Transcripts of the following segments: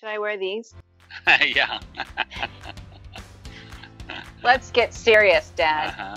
Should I wear these? Yeah. Let's get serious, Dad. Uh-huh.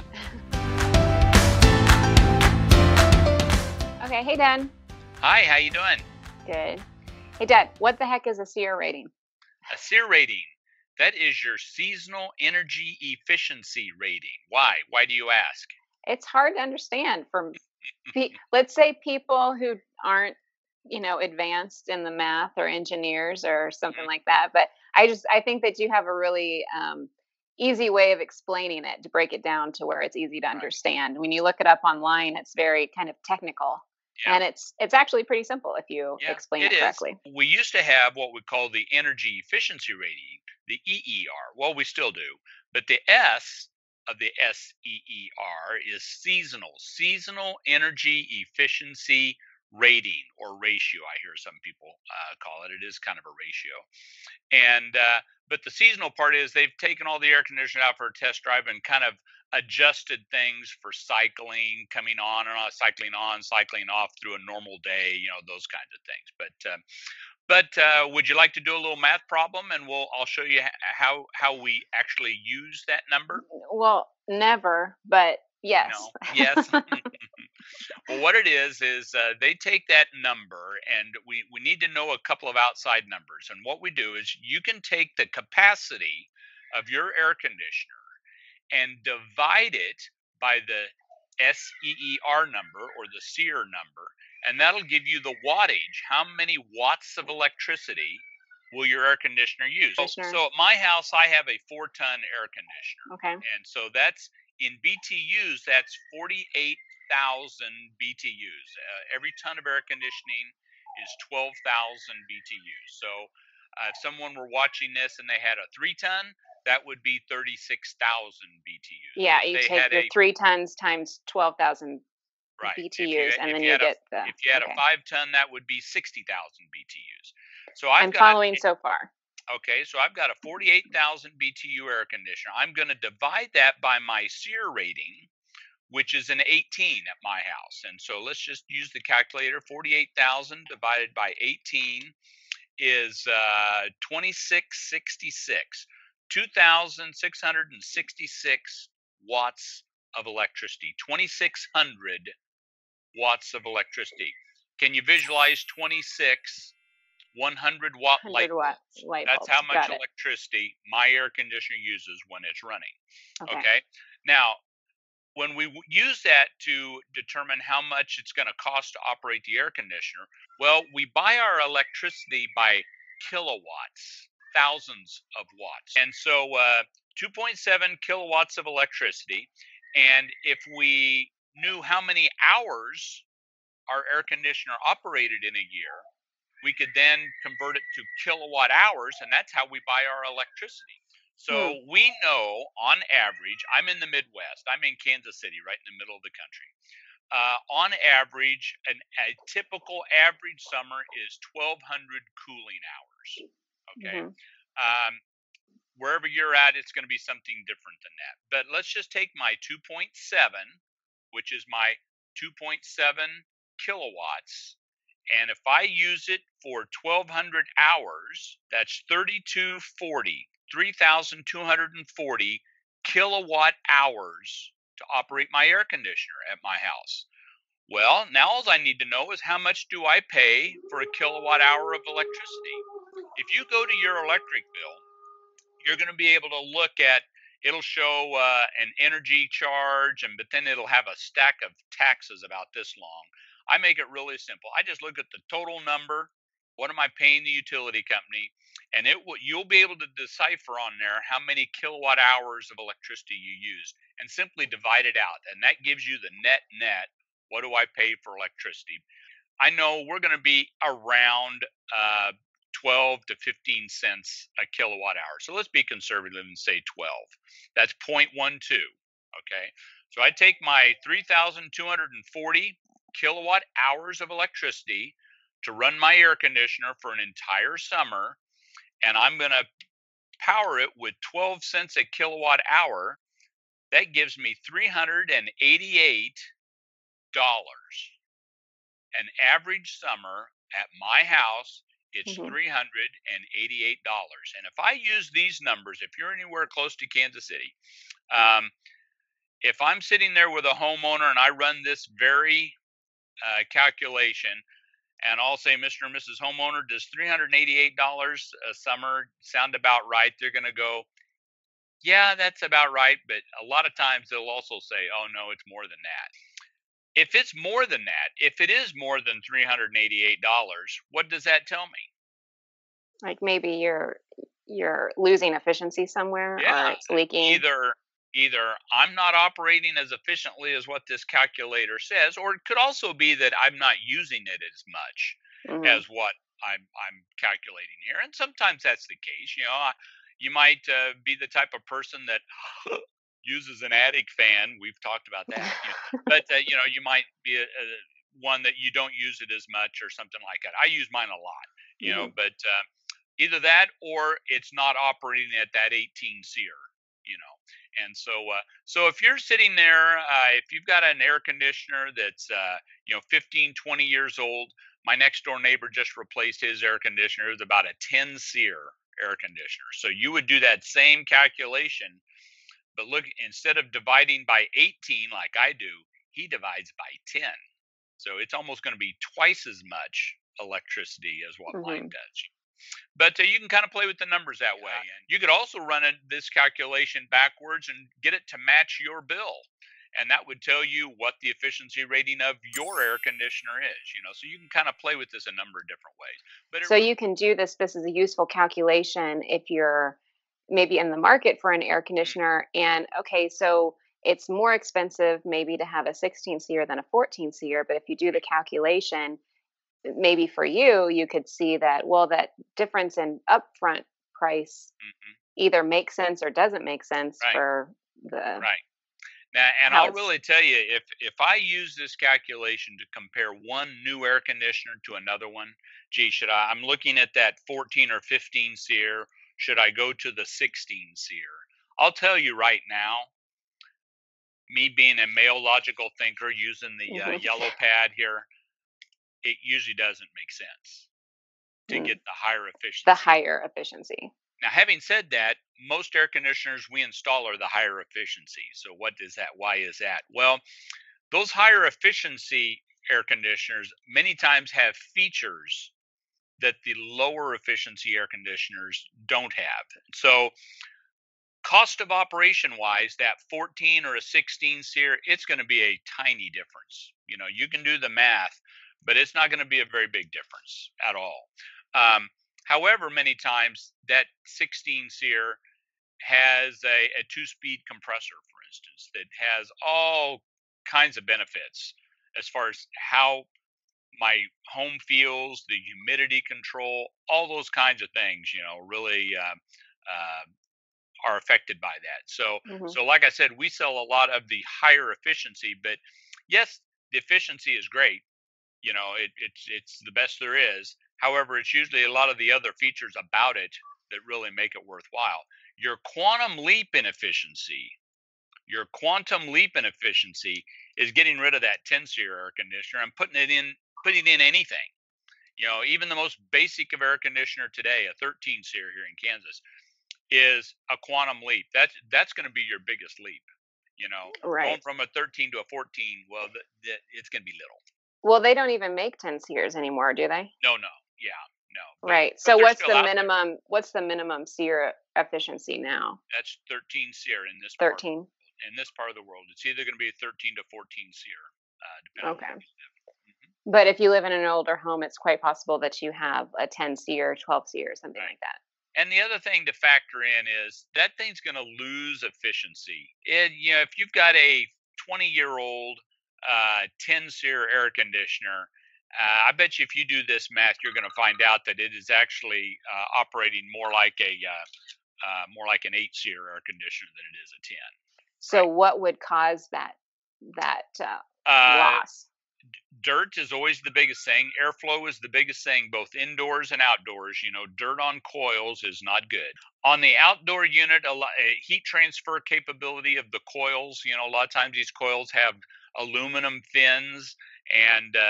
Okay, hey, Dad. Hi, how you doing? Good. Hey, Dad, what the heck is a SEER rating? A SEER rating. That is your seasonal energy efficiency rating. Why? Why do you ask? It's hard to understand from, let's say, people who aren't, advanced in the math or engineers or something Mhm. like that. But I think that you have a really easy way of explaining it to break it down to where it's easy to Right. understand. When you look it up online, it's very kind of technical, Yeah. and it's actually pretty simple if you Yeah, explain it it is. correctly. We used to have what we call the energy efficiency rating, the EER. Well, we still do. But the S of the SEER is seasonal energy efficiency rating or ratio. I hear some people call it. It is kind of a ratio. And but the seasonal part is they've taken all the air conditioners out for a test drive and kind of adjusted things for cycling, coming on and off, cycling on, cycling off through a normal day, those kinds of things. But would you like to do a little math problem, and I'll show you how we actually use that number? Well, never, but yes. No. Yes. Well, what it is they take that number, and we need to know a couple of outside numbers. And what we do is you can take the capacity of your air conditioner and divide it by the SEER number or the SEER number, and that'll give you the wattage. How many watts of electricity will your air conditioner use? Commissioner. So at my house, I have a 4-ton air conditioner, Okay. and so that's in BTUs. That's 48,000 BTUs. Every ton of air conditioning is 12,000 BTUs. So if someone were watching this and they had a 3-ton, that would be 36,000 BTUs. Yeah, If you they take had the 3 tons times 12,000 right, BTUs, and if then you you had a get the. if you had Okay. a 5-ton, that would be 60,000 BTUs. So I'm following so far. so I've got a 48,000 BTU air conditioner. I'm going to divide that by my SEER rating, which is an 18 at my house. And so let's just use the calculator. 48,000 divided by 18 is 2666, 2,666 watts of electricity, 2,600 watts of electricity. Can you visualize 26 100-watt light 100-watt bulbs? light That's bulbs. how much Got it. electricity my air conditioner uses when it's running. Okay. Okay. Now, when we use that to determine how much it's going to cost to operate the air conditioner, well, we buy our electricity by kilowatts, thousands of watts. And so 2.7 kilowatts of electricity. And if we knew how many hours our air conditioner operated in a year, we could then convert it to kilowatt hours, and that's how we buy our electricity. Hmm. So we know on average, I'm in the Midwest, I'm in Kansas City, right in the middle of the country. On average, a typical average summer is 1,200 cooling hours. Okay. Mhm. Wherever you're at, it's going to be something different than that. But let's just take my 2.7, which is my 2.7 kilowatts. And if I use it for 1,200 hours, that's 3,240 kilowatt hours to operate my air conditioner at my house. Well, now all I need to know is how much do I pay for a kilowatt hour of electricity? If you go to your electric bill, you're going to be able to look at, it'll show an energy charge, but then it'll have a stack of taxes about this long. I make it really simple. I just look at the total number. What am I paying the utility company? And you'll be able to decipher on there how many kilowatt hours of electricity you used, and simply divide it out. And that gives you the net. What do I pay for electricity? I know we're going to be around 12 to 15 cents a kilowatt hour. So let's be conservative and say 12. That's 0.12. Okay. So I take my 3,240 kilowatt hours of electricity to run my air conditioner for an entire summer, and I'm going to power it with 12 cents a kilowatt hour. That gives me $388. An average summer at my house it's Hmm. $388. And if I use these numbers, if you're anywhere close to Kansas City, um, if I'm sitting there with a homeowner and I run this very calculation, and I'll say, Mr. and Mrs. Homeowner, does $388 a summer sound about right? They're going to go, yeah, that's about right. But a lot of times they'll also say, oh, no, it's more than that. If it's more than that, if it is more than $388, what does that tell me? Like maybe you're losing efficiency somewhere, or Yeah, it's leaking. either I'm not operating as efficiently as what this calculator says, or it could also be that I'm not using it as much Hmm. as what I'm calculating here. And sometimes that's the case. You might be the type of person that uses an attic fan. We've talked about that. But you might be one that you don't use it as much or something like that. I use mine a lot. Hmm. But either that or it's not operating at that 18 SEER, and so if you're sitting there, if you've got an air conditioner that's 15, 20 years old. My next door neighbor just replaced his air conditioner. It was about a 10 SEER air conditioner. So you would do that same calculation, but look, instead of dividing by 18 like I do, he divides by 10. So it's almost going to be twice as much electricity as what mine Hmm. does. But you can kind of play with the numbers that way. And you could also run this calculation backwards and get it to match your bill. And that would tell you what the efficiency rating of your air conditioner is. So you can kind of play with this a number of different ways. But it So you can do this. This is a useful calculation if you're maybe in the market for an air conditioner. And okay, so it's more expensive maybe to have a 16 SEER than a 14 SEER. But if you do the calculation, maybe for you, you could see that, well, that difference in upfront price Mhm. either makes sense or doesn't make sense Right, for the right. Now, and how I'll it's. really tell you, if I use this calculation to compare one new air conditioner to another one, gee, I'm looking at that 14 or 15 SEER. Should I go to the 16 SEER? I'll tell you right now, me being a male logical thinker using the Mhm. yellow pad here, it usually doesn't make sense to Mm. get the higher The efficiency. higher efficiency. Now, having said that, most air conditioners we install are the higher efficiency. So, what is that? Why is that? Well, those higher efficiency air conditioners many times have features that the lower efficiency air conditioners don't have. So, cost of operation wise, that 14 or a 16 SEER, it's going to be a tiny difference. You can do the math, but it's not going to be a very big difference at all. Um, However, many times that 16 SEER has a two-speed compressor, for instance, that has all kinds of benefits as far as how my home feels, the humidity control, all those kinds of things, really are affected by that. So, Hmm. so like I said, we sell a lot of the higher efficiency, but yes, the efficiency is great. It's the best there is. However, it's usually a lot of the other features about it that really make it worthwhile. Your quantum leap in efficiency, your quantum leap in efficiency is getting rid of that 10 SEER air conditioner and putting in anything. Even the most basic of air conditioner today, a 13 SEER here in Kansas, is a quantum leap. That's going to be your biggest leap. Right. Going from a 13 to a 14, well, it's going to be little. Well, they don't even make 10 SEERs anymore, do they? No, no, yeah, no, Right. but So they're what's still the out there. minimum SEER efficiency now? That's 13 SEER in this part. 13. In this part of the world, it's either going to be a 13 to 14 SEER, depending on where Okay. you live. Mhm. But if you live in an older home, it's quite possible that you have a 10 SEER, 12 SEER, something Right. like that. And the other thing to factor in is that thing's going to lose efficiency. If you've got a 20-year-old 10 SEER air conditioner, I bet you if you do this math, you're going to find out that it is actually operating more like an 8 SEER air conditioner than it is a 10. So Right. what would cause that Uh, loss? Dirt is always the biggest thing. Airflow is the biggest thing, both indoors and outdoors. Dirt on coils is not good. On the outdoor unit, heat transfer capability of the coils. A lot of times these coils have aluminum fins, and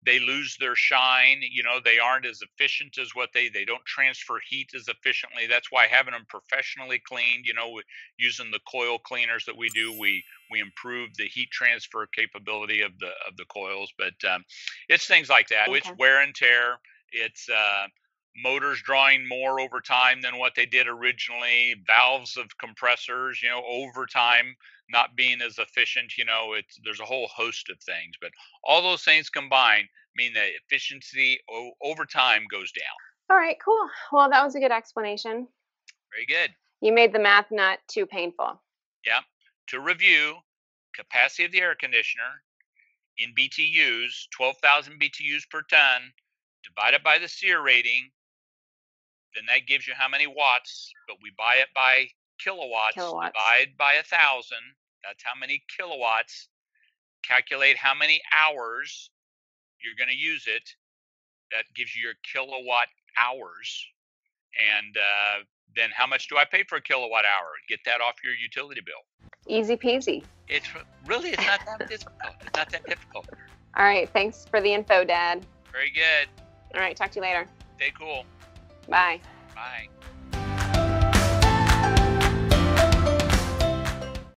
they lose their shine. They aren't as efficient as what they don't transfer heat as efficiently. That's why having them professionally cleaned, using the coil cleaners that we do, we improve the heat transfer capability of the coils. But it's things like that. Okay. It's wear and tear. It's motors drawing more over time than what they did originally. Valves of compressors, over time not being as efficient. There's a whole host of things, but all those things combined mean that efficiency over time goes down. All right, cool. Well, that was a good explanation. Very good. You made the math not too painful. Yeah. To review, capacity of the air conditioner in BTUs, 12,000 BTUs per ton, divided by the SEER rating, then that gives you how many watts, but we buy it by kilowatts. Divide by 1,000. That's how many kilowatts. Calculate how many hours you're going to use it. That gives you your kilowatt hours. And then how much do I pay for a kilowatt hour? Get that off your utility bill. Easy peasy. It's not that difficult. It's not that difficult. All right. Thanks for the info, Dad. Very good. All right. Talk to you later. Stay cool. Bye. Bye.